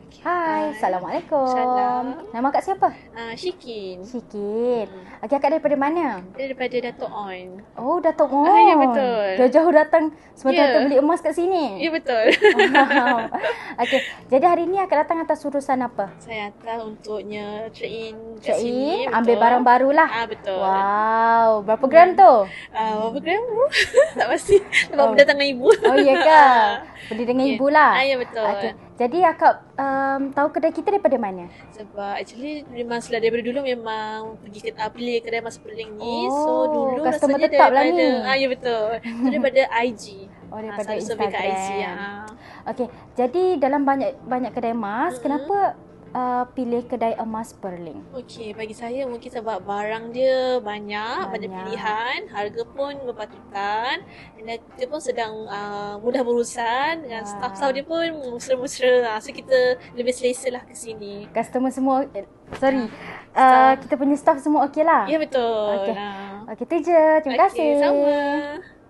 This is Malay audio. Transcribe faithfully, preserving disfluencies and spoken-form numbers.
Okay. Hai, Hai. Assalamualaikum. Salam. Nama Kak siapa? Uh, Shikin. Shikin. Hmm. Okey, Kak daripada mana? Dia daripada Dato' On. Oh, Datuk Mon. Ah, ya, betul. Jauh-jauh datang semata-mata Ya. beli emas kat sini. Ya, betul. Wow. Okey, jadi hari ni Kak datang atas urusan apa? Saya hantar untuknya trade-in Check kat sini. in, ambil barang baru lah. Ah, betul. Wow, berapa gram tu? Uh, berapa gram? Tak pasti. Sebab Oh. berdatangan ibu. Oh, iya ke? Beli dengan Ya. ibu lah. Ah, ya, betul. Okey. Jadi akak um, tahu kedai kita daripada mana? Sebab actually memang selalu daripada dulu memang pergi ke uh, pilih kedai Mas Perling ni. Oh, So dulu customer rasanya tetap lah daripada ni. ah, ya, betul. Itu daripada I G. Oh, daripada Ah, selalu survey kat I G. Instagram. Ah. Okey, jadi dalam banyak banyak kedai emas, Mm-mm. kenapa uh, pilih kedai emas Perling? Okey, bagi saya mungkin sebab barang dia banyak, banyak, Banyak. pilihan, harga pun berpatutan, dan dia pun sedang uh, mudah berurusan dengan Wah. staff-staff dia pun mesra-mesra. So kita lebih selesa lah ke sini. Customer semua eh, sorry. Uh, Staff. kita punya staff semua okey lah. Ya, betul. Okey. Ah. Okey, tu je. Terima Okey, kasih. sama.